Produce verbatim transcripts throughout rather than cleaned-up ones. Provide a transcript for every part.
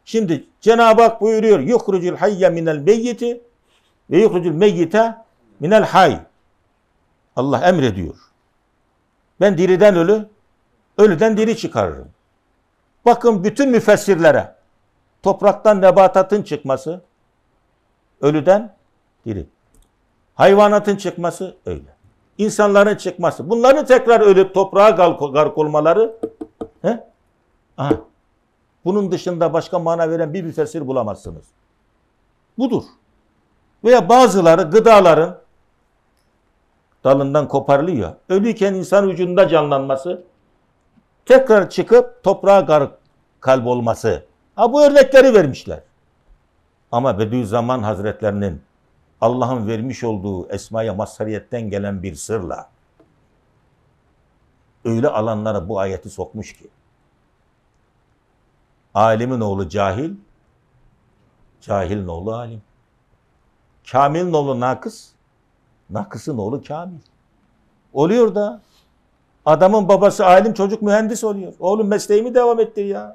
Şimdi Cenab-ı Hak buyuruyor. Yuhrucul hayye minel meyyiti ve yuhrucul meyyite minel hay. Allah emrediyor. Ben diriden ölü, ölüden diri çıkarırım. Bakın bütün müfessirlere. Topraktan nebatatın çıkması, ölüden diri. Hayvanatın çıkması öyle. İnsanların çıkması. Bunların tekrar ölüp toprağa gark olmaları. He? Aha. Bunun dışında başka mana veren bir müfessir bulamazsınız. Budur. Veya bazıları gıdaların dalından koparılıyor. Ölüyken insan vücudunda canlanması, tekrar çıkıp toprağa gark kalp olması. Ha, bu örnekleri vermişler. Ama Bediüzzaman Hazretlerinin Allah'ın vermiş olduğu esmaya mazhariyetten gelen bir sırla öyle alanlara bu ayeti sokmuş ki alimin oğlu cahil, cahilin oğlu alim. Kamilin oğlu nakıs, nakısın oğlu kamil. Oluyor da adamın babası alim, çocuk mühendis oluyor. Oğlum mesleğimi devam ettir ya.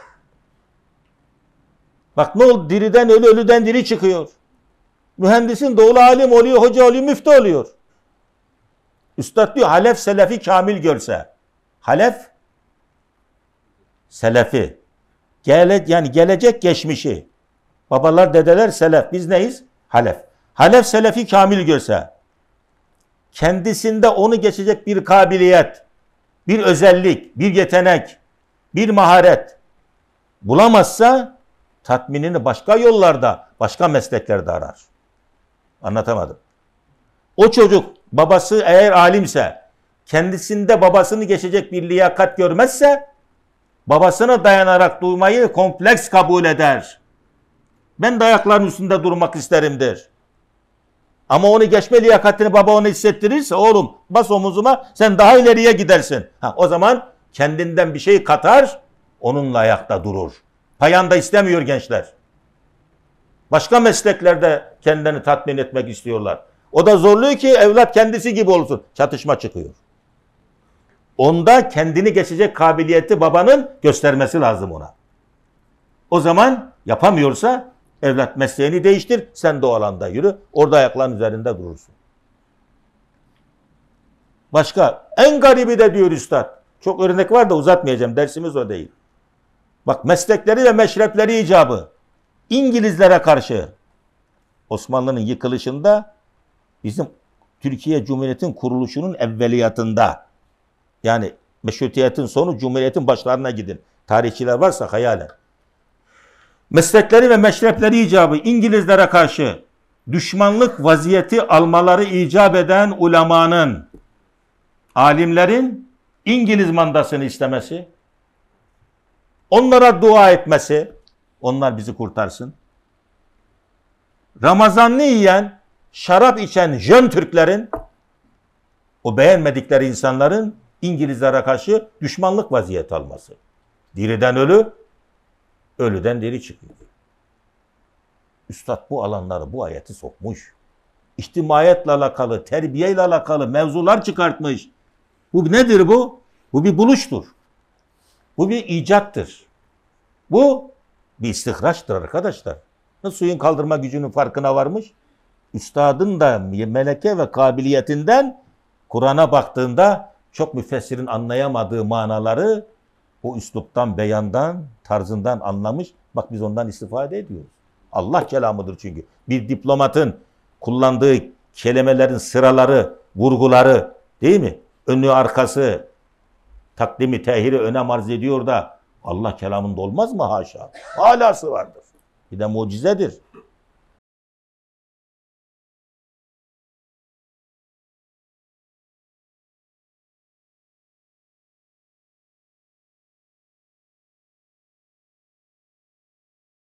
Bak ne oldu? Diriden ölü, ölüden diri çıkıyor. Mühendisin de oğlu alim oluyor, hoca oluyor, müftü oluyor. Üstad diyor, halef selefi kamil görse. Halef selefi. Gele, yani gelecek geçmişi. Babalar, dedeler selef. Biz neyiz? Halef. Halef selefi kamil görse. Kendisinde onu geçecek bir kabiliyet, bir özellik, bir yetenek, bir maharet bulamazsa tatminini başka yollarda, başka mesleklerde arar. Anlatamadım. O çocuk babası eğer alimse, kendisinde babasını geçecek bir liyakat görmezse, babasına dayanarak durmayı kompleks kabul eder. Ben de ayakların üstünde durmak isterimdir. Ama onu geçme liyakatini baba ona hissettirirse, oğlum bas omuzuma, sen daha ileriye gidersin. Ha, o zaman kendinden bir şey katar, onunla ayakta durur. Payanda istemiyor gençler. Başka mesleklerde kendini tatmin etmek istiyorlar. O da zorluyor ki evlat kendisi gibi olsun. Çatışma çıkıyor. Onda kendini geçecek kabiliyeti babanın göstermesi lazım ona. O zaman yapamıyorsa evlat mesleğini değiştir, sen de o alanda yürü. Orada ayakların üzerinde durursun. Başka en garibi de diyor üstad. Çok örnek var da uzatmayacağım. Dersimiz o değil. Bak meslekleri ve meşrepleri icabı. İngilizlere karşı Osmanlı'nın yıkılışında, bizim Türkiye Cumhuriyeti'nin kuruluşunun evveliyatında, yani meşrutiyetin sonu, Cumhuriyet'in başlarına gidin. Tarihçiler varsa hayalen. Meslekleri ve meşrepleri icabı İngilizlere karşı düşmanlık vaziyeti almaları icap eden ulemanın, alimlerin İngiliz mandasını istemesi, onlara dua etmesi, onlar bizi kurtarsın. Ramazanlı yiyen, şarap içen Jön Türklerin, o beğenmedikleri insanların İngilizlere karşı düşmanlık vaziyeti alması. Diriden ölü, ölüden diri çıkıyor. Üstad bu alanları, bu ayeti sokmuş. İçtimaiyetle alakalı, terbiyeyle alakalı mevzular çıkartmış. Bu nedir bu? Bu bir buluştur. Bu bir icattır. Bu bir istihraçtır arkadaşlar. Suyun kaldırma gücünün farkına varmış. Üstadın da meleke ve kabiliyetinden Kur'an'a baktığında çok müfessirin anlayamadığı manaları o üsluptan, beyandan, tarzından anlamış. Bak biz ondan istifade ediyoruz. Allah kelamıdır çünkü. Bir diplomatın kullandığı kelimelerin sıraları, vurguları, değil mi? Önü arkası, takdimi tehiri önem arz ediyor da Allah kelamında olmaz mı? Haşa. Halası vardır. Bir de mucizedir.